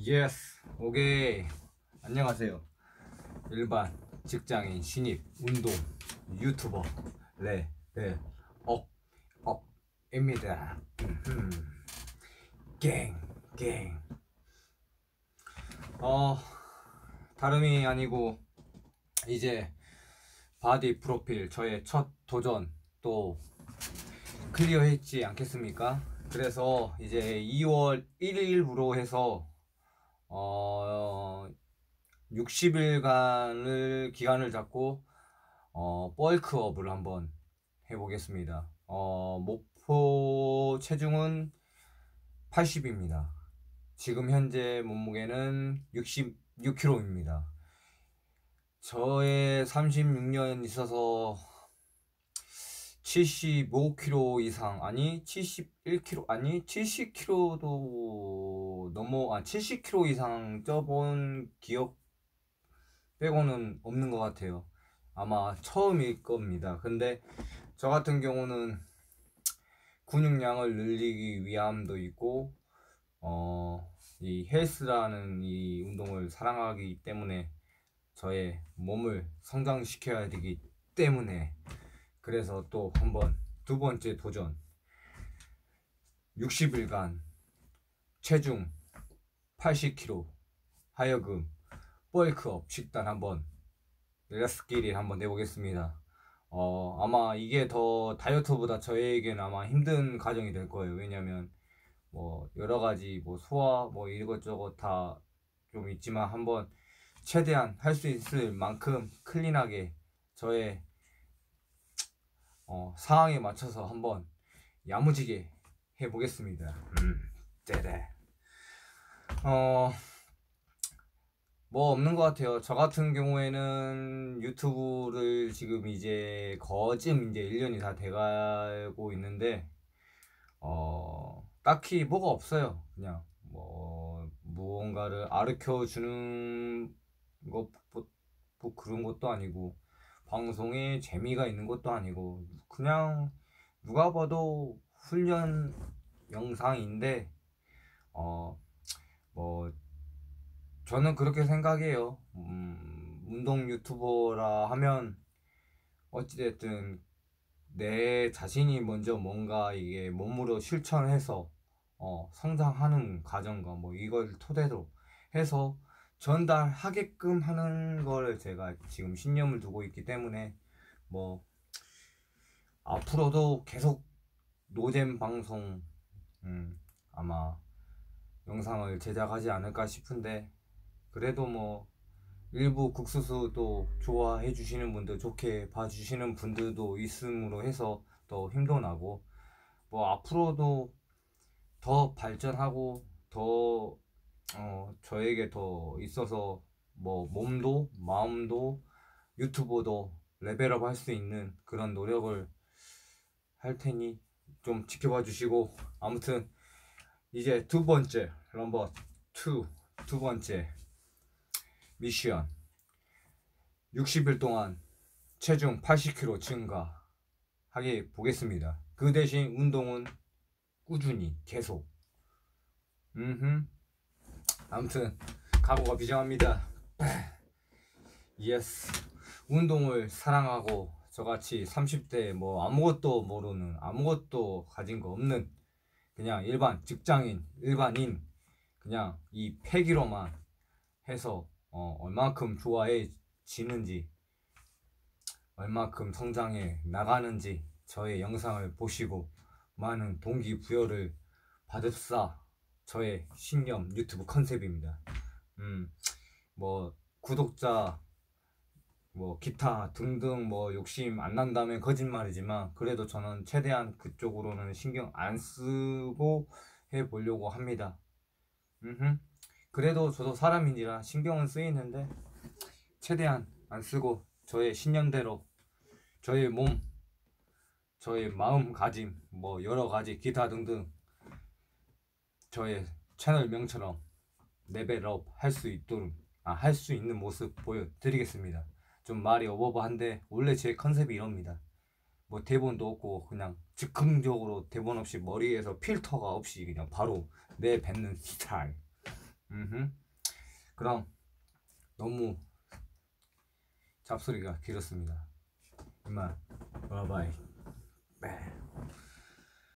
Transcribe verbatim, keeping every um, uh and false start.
예스, 오케이. 안녕하세요. 일반 직장인 신입 운동 유튜버 레벨 업 업입니다. 갱, 갱. 어, 다름이 아니고 이제 바디 프로필 저의 첫 도전 또 클리어 했지 않겠습니까? 그래서 이제 이월 일일부로 해서 어 육십 일간을 기간을 잡고 어 벌크업을 한번 해보겠습니다. 어 목표 체중은 팔십입니다. 지금 현재 몸무게는 육십육 킬로그램입니다. 저의 삼십육 년 있어서 칠십오 킬로그램 이상, 아니 칠십일 킬로그램, 아니 칠십 킬로그램도 넘어, 아 칠십 킬로그램 이상 쪄본 기억 빼고는 없는 것 같아요. 아마 처음일 겁니다. 근데 저 같은 경우는 근육량을 늘리기 위함도 있고 어, 이 헬스라는 이 운동을 사랑하기 때문에 저의 몸을 성장시켜야 되기 때문에, 그래서 또 한번 두 번째 도전 육십 일간 체중 팔십 킬로그램 하여금 벌크업 식단 한번 렛츠기릿 한번 내보겠습니다. 어 아마 이게 더 다이어트보다 저에게는 아마 힘든 과정이 될 거예요. 왜냐면 뭐 여러가지 뭐 소화 뭐 이것저것 다 좀 있지만 한번 최대한 할 수 있을 만큼 클린하게 저의 어, 상황에 맞춰서 한번 야무지게 해보겠습니다. 음, 네네. 어, 뭐 없는 것 같아요. 저 같은 경우에는 유튜브를 지금 이제 거진 이제 일 년이 다 돼가고 있는데, 어, 딱히 뭐가 없어요. 그냥 뭐 무언가를 가르쳐 주는 것, 뭐, 뭐 그런 것도 아니고, 방송에 재미가 있는 것도 아니고, 그냥 누가 봐도 훈련 영상인데 어 뭐 저는 그렇게 생각해요. 음, 운동 유튜버라 하면 어찌됐든 내 자신이 먼저 뭔가 이게 몸으로 실천해서 어, 성장하는 과정과 뭐 이걸 토대로 해서 전달하게끔 하는 걸 제가 지금 신념을 두고 있기 때문에 뭐 앞으로도 계속 노잼 방송 음, 아마 영상을 제작하지 않을까 싶은데, 그래도 뭐 일부 국수수도 좋아해 주시는 분들, 좋게 봐주시는 분들도 있음으로 해서 더 힘도 나고, 뭐 앞으로도 더 발전하고 더 어, 저에게 더 있어서 뭐 몸도 마음도 유튜버도 레벨업 할 수 있는 그런 노력을 할 테니 좀 지켜봐 주시고, 아무튼 이제 두 번째 넘버 투, 두 번째 미션 육십 일 동안 체중 팔십 킬로그램 증가하게 보겠습니다. 그 대신 운동은 꾸준히 계속. 음흠. 아무튼 각오가 비정합니다. 예스. 운동을 사랑하고 저같이 삼십 대 뭐 아무것도 모르는, 아무것도 가진 거 없는 그냥 일반 직장인, 일반인, 그냥 이 패기로만 해서 어, 얼만큼 좋아해지는지, 얼만큼 성장해 나가는지 저의 영상을 보시고 많은 동기부여를 받읍사 저의 신념 유튜브 컨셉입니다. 음, 뭐 구독자 뭐 기타 등등 뭐 욕심 안 난다면 거짓말이지만, 그래도 저는 최대한 그쪽으로는 신경 안 쓰고 해 보려고 합니다. 음흠. 그래도 저도 사람이니라 신경은 쓰이는데 최대한 안 쓰고 저의 신념대로 저의 몸, 저의 마음가짐, 뭐 여러가지 기타 등등 저의 채널명처럼 레벨업 할 수 있도록 아, 할 수 있는 모습 보여드리겠습니다. 좀 말이 어버버한데 원래 제 컨셉이 이럽니다. 뭐 대본도 없고 그냥 즉흥적으로 대본 없이 머리에서 필터가 없이 그냥 바로 내뱉는 스타일. 음흠. 그럼 너무 잡소리가 길었습니다. 이만 바이바이.